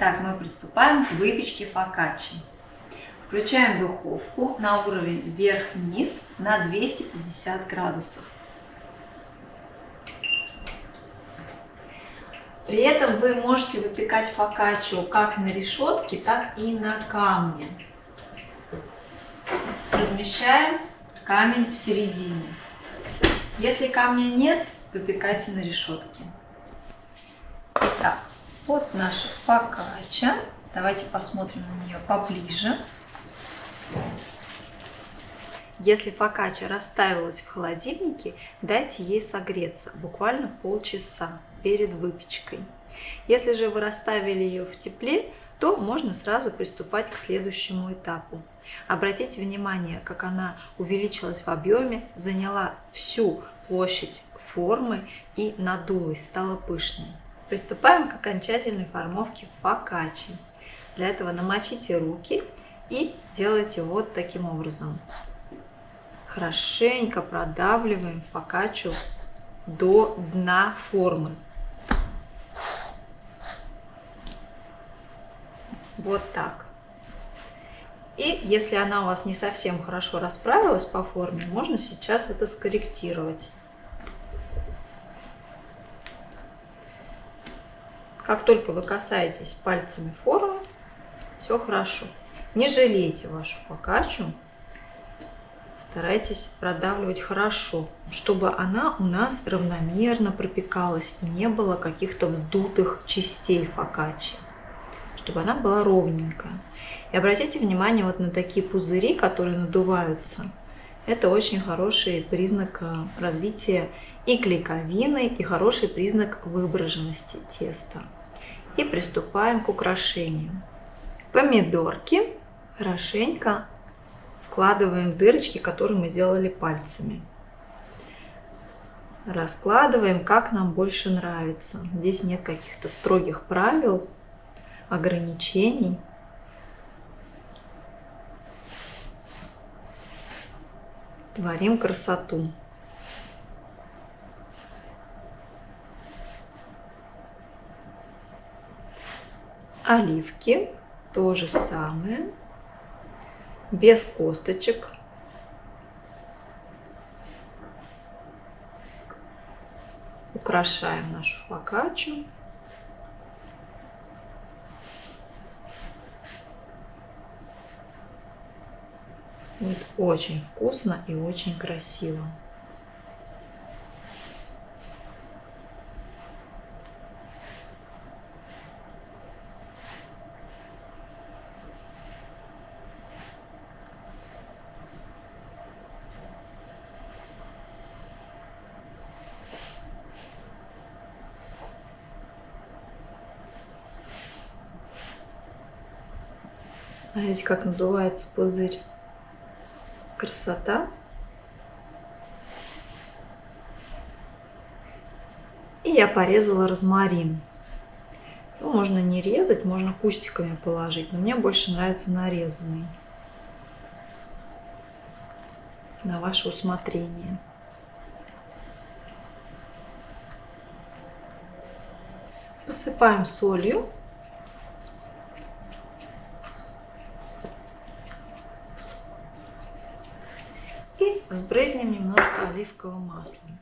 Итак, мы приступаем к выпечке фокаччи. Включаем духовку на уровень вверх-вниз на 250 градусов. При этом вы можете выпекать фокаччо как на решетке, так и на камне. Размещаем камень в середине. Если камня нет, выпекайте на решетке. Итак, вот наша фокачча. Давайте посмотрим на нее поближе. Если фокачча растаивалась в холодильнике, дайте ей согреться буквально полчаса перед выпечкой. Если же вы расставили ее в тепле, то можно сразу приступать к следующему этапу. Обратите внимание, как она увеличилась в объеме, заняла всю площадь формы и надулась, стала пышной. Приступаем к окончательной формовке фокаччи. Для этого намочите руки и делайте вот таким образом. Хорошенько продавливаем фокаччу до дна формы. Вот так. И если она у вас не совсем хорошо расправилась по форме, можно сейчас это скорректировать. Как только вы касаетесь пальцами формы, все хорошо. Не жалейте вашу фокаччу. Старайтесь продавливать хорошо, чтобы она у нас равномерно пропекалась и не было каких-то вздутых частей фокаччи, чтобы она была ровненькая. И обратите внимание вот на такие пузыри, которые надуваются. Это очень хороший признак развития и клейковины, и хороший признак выброженности теста. И приступаем к украшению. Помидорки хорошенько вкладываем в дырочки, которые мы сделали пальцами. Раскладываем, как нам больше нравится. Здесь нет каких-то строгих правил, ограничений. Творим красоту. Оливки то же самое, без косточек. Украшаем нашу фокаччу. Будет очень вкусно и очень красиво. Смотрите, как надувается пузырь. Красота. И я порезала розмарин. Ну, можно не резать, можно кустиками положить, но мне больше нравится нарезанный. На ваше усмотрение. Посыпаем солью. И сбрызнем немножко оливковым маслом.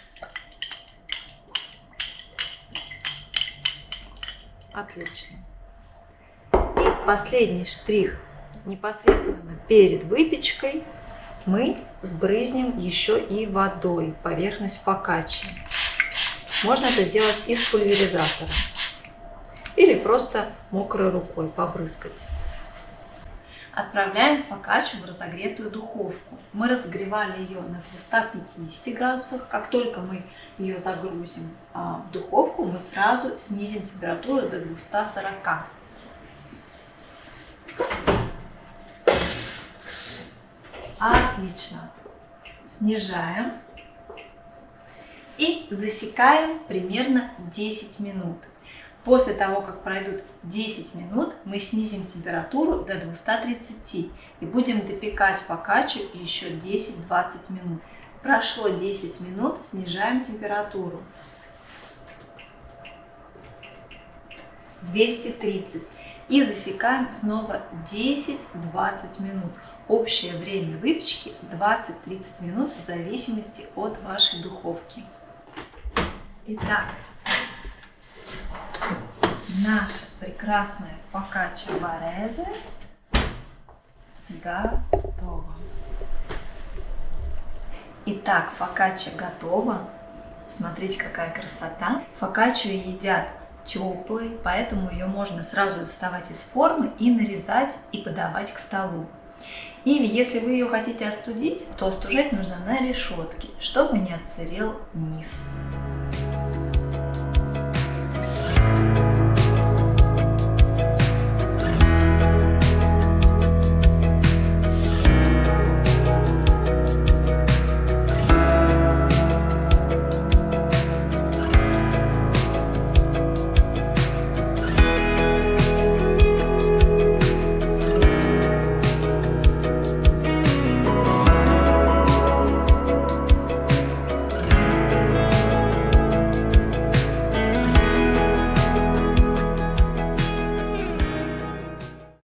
Отлично. И последний штрих. Непосредственно перед выпечкой мы сбрызнем еще и водой поверхность фокаччи. Можно это сделать из пульверизатора. Или просто мокрой рукой побрызгать. Отправляем фокаччу в разогретую духовку. Мы разогревали ее на 250 градусах. Как только мы ее загрузим в духовку, мы сразу снизим температуру до 240. Отлично. Снижаем. И засекаем примерно 10 минут. После того, как пройдут 10 минут, мы снизим температуру до 230 и будем допекать фокаччу еще 10-20 минут. Прошло 10 минут, снижаем температуру. 230. И засекаем снова 10-20 минут. Общее время выпечки 20-30 минут в зависимости от вашей духовки. Итак, наша прекрасная фокачча барезе готова. Итак, фокачча готова. Смотрите, какая красота. Фокаччу едят теплой, поэтому ее можно сразу доставать из формы и нарезать и подавать к столу. Или если вы ее хотите остудить, то остужать нужно на решетке, чтобы не отсырел низ.